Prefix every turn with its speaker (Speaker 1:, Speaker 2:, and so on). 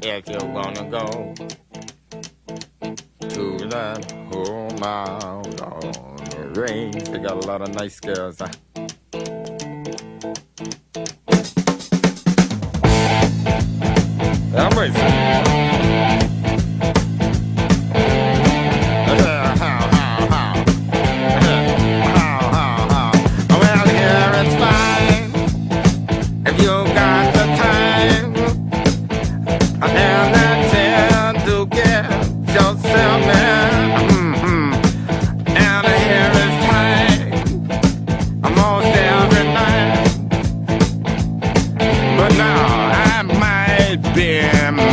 Speaker 1: If you wanna go to that home out on the range, they got a lot of nice girls. I'm racing. Well, here it's fine if you got the time and the chance to get yourself in. And here it's time almost every night, but now I might be